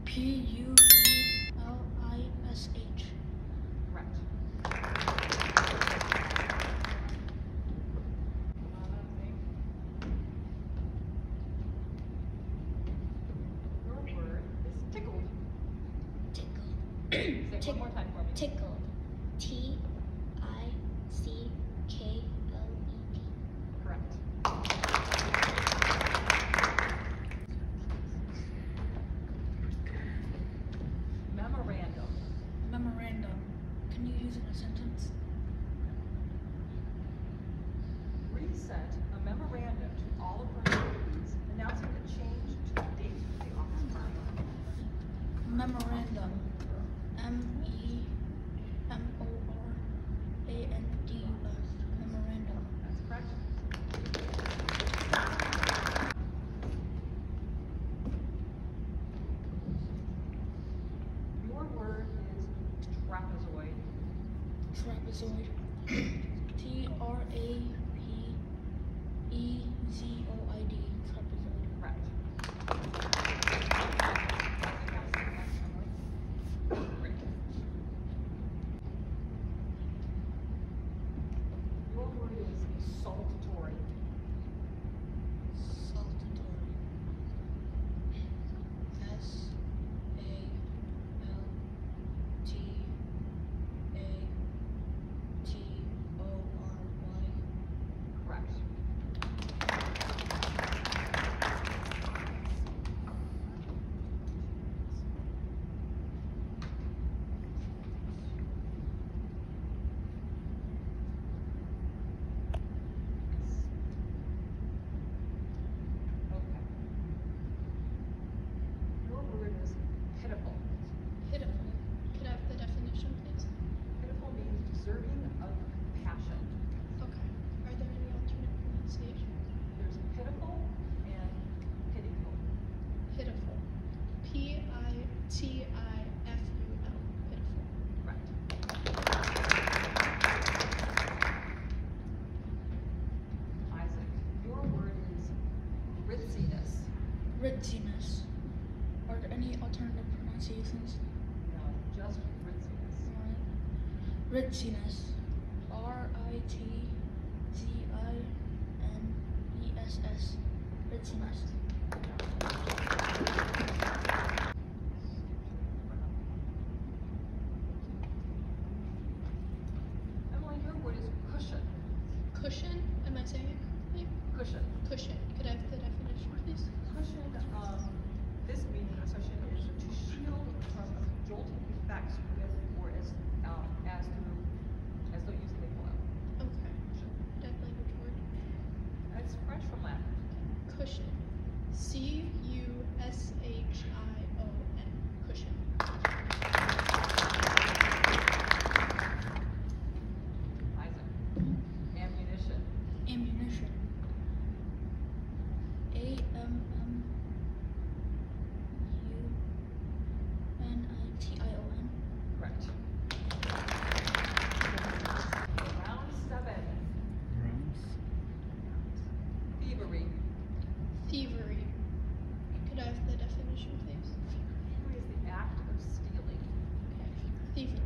P-U-E-L-I-S-H. Correct. Your word is tickled. Tickled. Say it one more time for me. Tickled. T-I-C-K-L-E-D. Correct. Memorandum. Memorandum. Can you use it in a sentence? Bree sent a memorandum to all of her employees announcing the change to the date of the office time. Memorandum. M-E-M-O-R-A-N-D-U-S. Memorandum. That's correct. Your word is trapezoid. Trapezoid. T-R-A-P-E-Z-O-I-D. Trapezoid. Correct. Great. Your word is saltatory. Saltatory. S-A-L-T-A-T-O-R-Y. Correct. Okay. Your word is pitiful. Pitiful. Could I have the definition, please? Pitiful means deserving of compassion. Okay. Are there any alternate pronunciations? There's pitiful and pitiful. Pitiful. P-I-T-I-F-U-L. Pitiful. Correct. Isaac, your word is ritziness. Ritziness. Are there any alternative pronunciations? No, just ritziness. Ritziness. R-I-T-Z-I-N-E-S-S. Ritziness. Emily, your word is cushion. Cushion? Am I saying it correctly? Cushion. Cushion. Could I have the definition, please? Cushion, this meaning of cushion is to shield from jolting effects with or as though using a pillow. Okay. Dead language word. That's French from Latin. Cushion. C-U-S-H-I-O-N. Cushion. Isaac. Ammunition. Ammunition. A-M-M-U-N-I-T-I-O-N. Correct. Round 7. Thievery. Thievery. Could I have the definition, please? Thievery is the act of stealing. Okay. Thievery.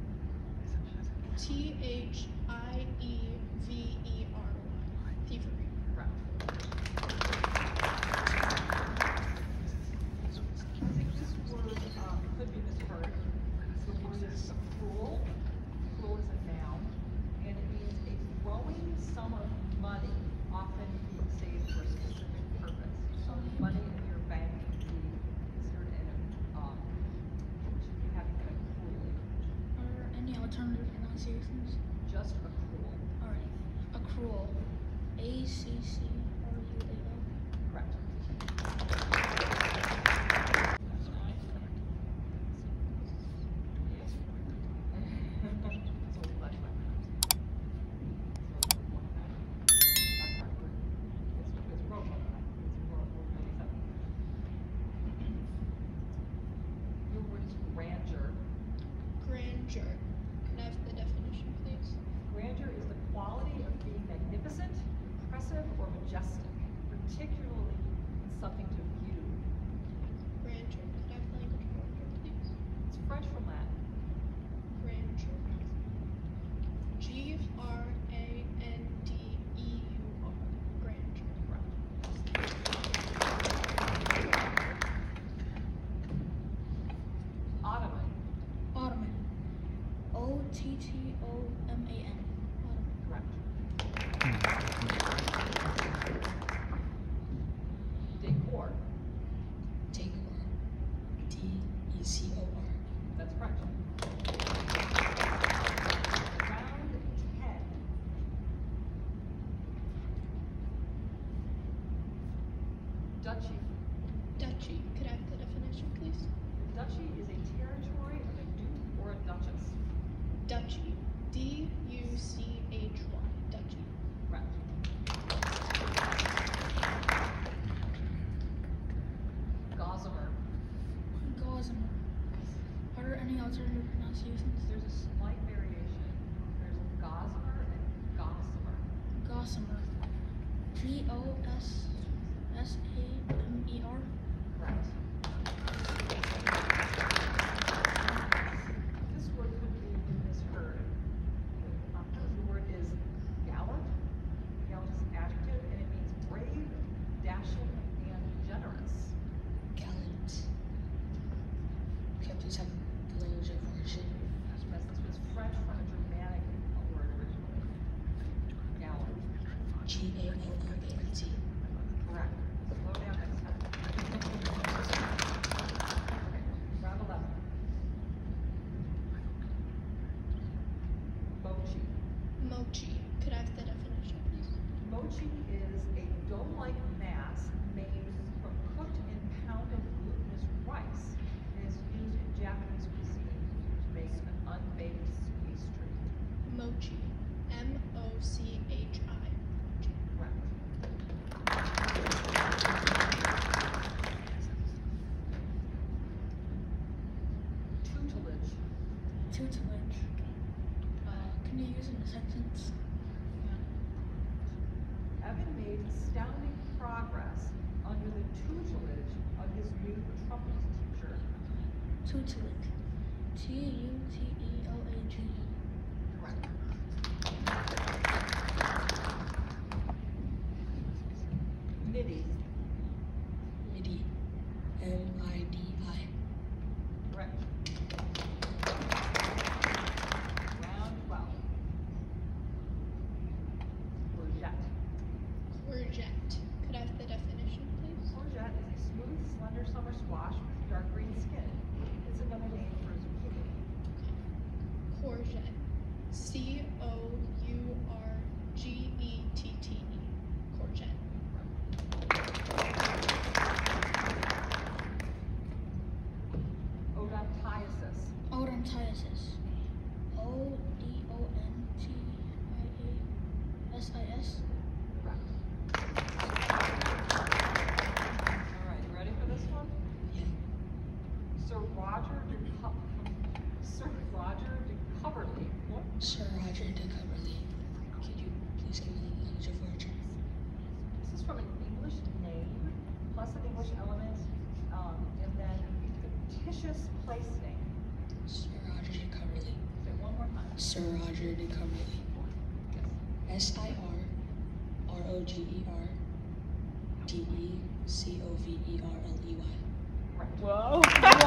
T-H-I-E-V-E-R-Y. Thievery. Correct. I think this word could be misheard. The word is cruel. Cruel is a noun, and it means a growing sum of money, often being saved for a specific purpose. So money in your bank would be considered having been cruelly. Are there any alternative pronunciations? Just accrual. Alright. Accrual. A-C-C-R-U-A-L. Correct. Your word is grandeur. Grandeur. Could I have the definition, please? Grandeur is the quality of being magnificent, impressive, or majestic. duchy is a territory of a duke or a duchess. Duchy. D-U-C-H-Y. Duchy. Correct. Gossamer. Gossamer. Are there any alternative pronunciations? There's a slight variation. There's gossamer and gossamer. Gossamer. G-O-S-S-A-M-E-R. Correct. This word could be misheard. The word is gallant. Gallant is an adjective, and it means brave, dashing, and generous. Gallant. Can I please have the language of origin? Yes, this was French from a Germanic word originally. Gallant. G-A-L-L-A-N-T. Correct. Slow down next time. Okay, round 11. Mochi. Mochi. Could I have the definition, please? Mochi is a dough-like mass made from cooked and pounded glutinous rice and is used in Japanese cuisine to make an unbaked pastry. Mochi. M-O-C-H-I. Correct. Tutelage. Tutelage. Can you use it in a sentence? Evan made astounding progress under the tutelage of his new trumpet teacher. Tutelage. T-U-T-E-L-A-G-E. Correct. MIDI. MIDI. M-I-D-I. Correct. Round 12. Courgette. Courgette. Could I have the definition, please? Courgette is a smooth, slender summer squash with dark green skin. It's another name for zucchini. Courgette. C-O-U-R-G-E-T-T-E. Courgette. Odontiasis. Odontiasis. O-D-O-N-T-I-A-S-I-S. Correct. All right, you ready for this one? Yeah. Sir Roger de Coverley. What? Sir Roger de Coverley. Could you please give me the language of origin? This is from an English name plus an English element, and then a fictitious place name. Sir Roger de Coverley. Say it one more time. Sir Roger de Coverley. Yes. S-I-R-R-O-G-E-R-D-E-C-O-V-E-R-L-E-Y. Right. Whoa.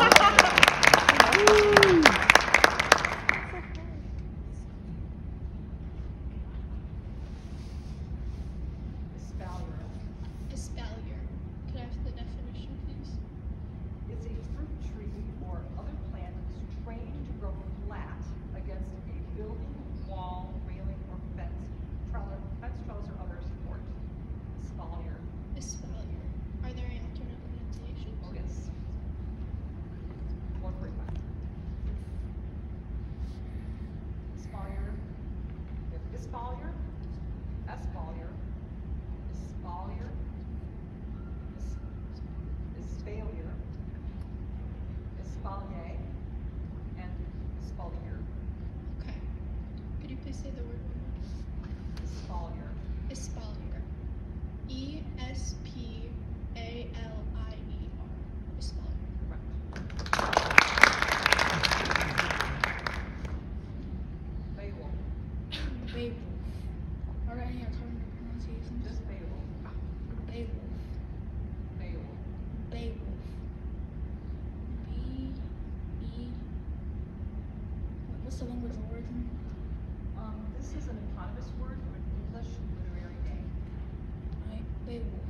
Espalier. Espalier. Could I have the definition, please? It's a fruit tree or other plant that is trained to grow flat against a building, wall, railing, or fence, trellis, or other support. Espalier. Espalier. Are there any alternate pronunciations? Oh, yes. 145. Espalier. We have espalier, espalier, espalier, espalier, espalier, and espalier. Okay. Could you please say the word one more time? Espalier. Espalier. E-S-P-A-L-I-E-R. Espalier. Correct. Beowulf. Beowulf. Are there any alternative pronunciations? Just Beowulf. Beowulf. Beowulf. Beowulf. What's the language of origin? This is an eponymous word from an English literary name. Right. Beowulf.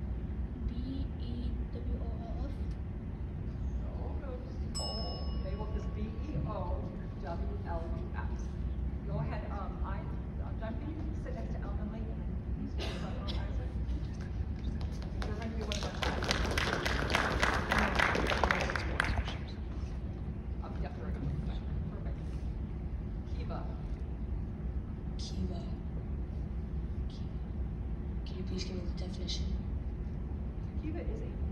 B-E-W-O-L-F. No. Beowulf is B-E-O-W-L-U-F. Go ahead, John, can you sit next to Ellen Lee and then you speak about Isaac? You're going to be one of our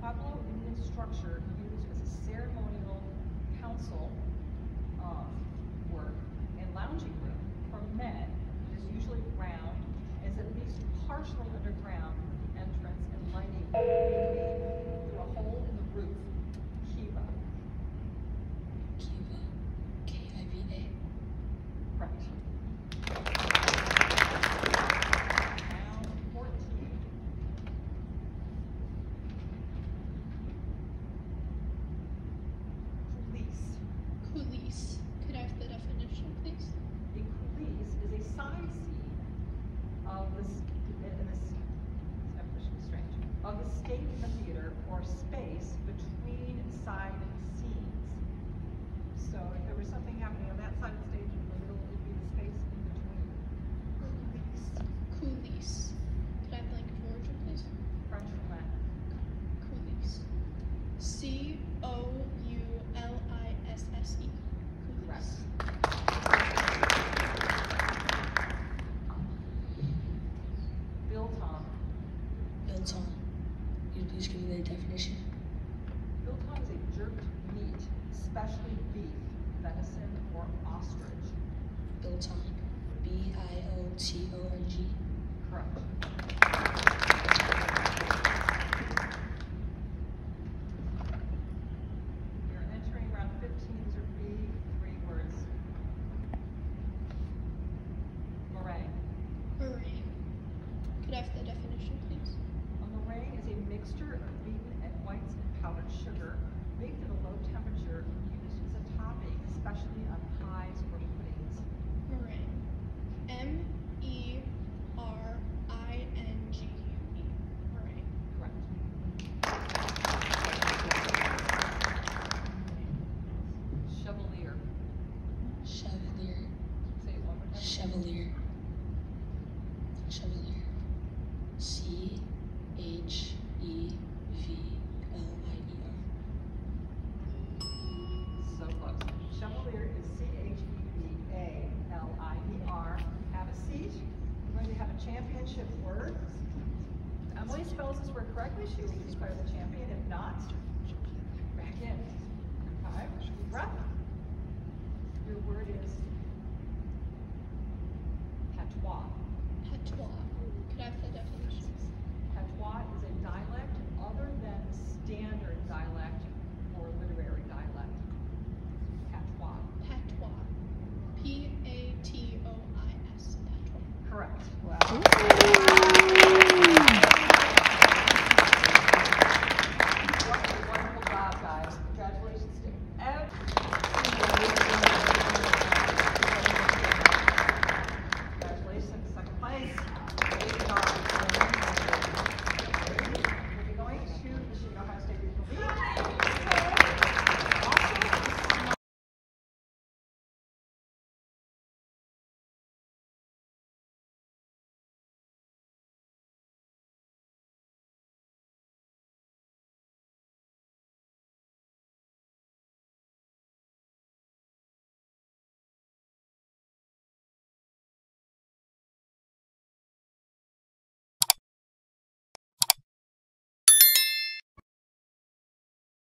Pueblo Indian structure used as a ceremonial council work and lounging room for men is usually round, is at least partially underground with the entrance and lighting being made through a hole in the roof. Kiva. Kiva. K-I-V-A. Correct. Now 14. Coulisse. Coulisse. Could I have the definition, please? A coulisse is a side scene of this, and this definition is strange, of the stage in the theater or space between side scenes. So if there was something happening on that side of the stage in the middle, it'd be the space in between. Coulisse. Coulisse. Could I have the language of origin, please? French or Latin? Coulisse. C-O-U-L-I-S-S-E. Correct. Biltong. Biltong. Could you please give me the definition? Biltong is a jerked meat, especially beef, venison, or ostrich. Biltong. B-I-O-T-O-N-G. Correct. You're entering round 15. These are big 3 words. Meringue. Meringue. Could I have the definition, please? A meringue is a mixture of beaten egg whites and powdered sugar, baked at a low temperature and used as a topping, especially on pies or puddings. Meringue. M-E-R-I-N-G-U-E. Meringue. Correct. Chevalier. Chevalier. Say it one more time. Chevalier. Chevalier. C-H-E-V-L-I-E-R. So close. Chevalier is C-H-E-V-A-L-I-E-R. Have a seat. We're going to have a championship word. Emily spells this word correctly. She will be declared the champion. If not,